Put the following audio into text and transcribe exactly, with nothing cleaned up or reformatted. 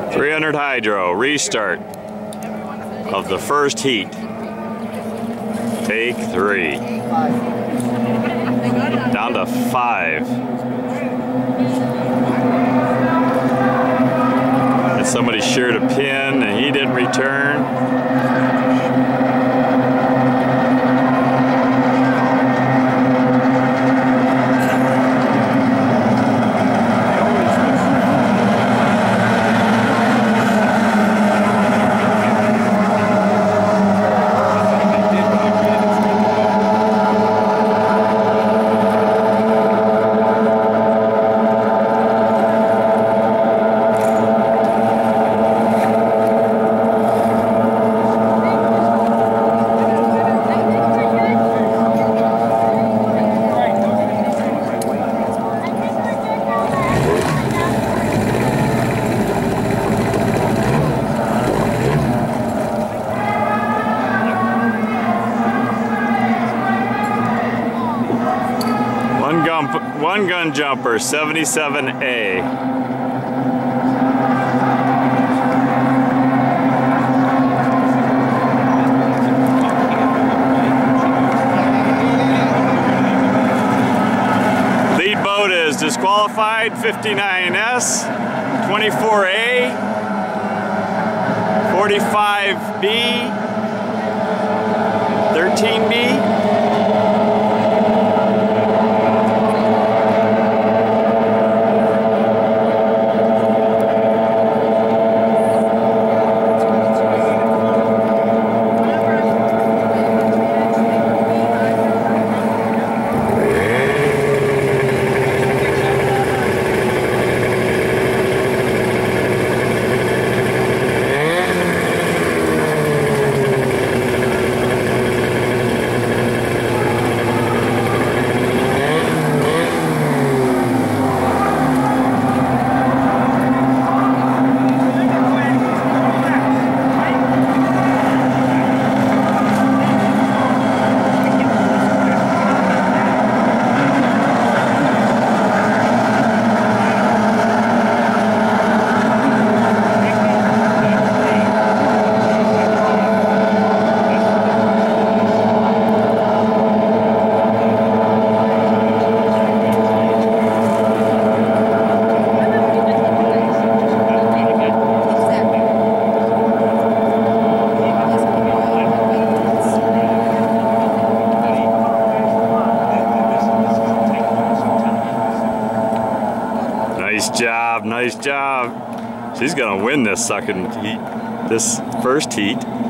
three hundred hydro, restart of the first heat. Take three. Down to five. And somebody shared a pin and he didn't return. One gun, one gun jumper, seventy-seven A. Lead boat is disqualified, fifty-nine S, twenty-four A, forty-five B, thirteen B. Nice job, nice job. She's gonna win this second heat, this first heat.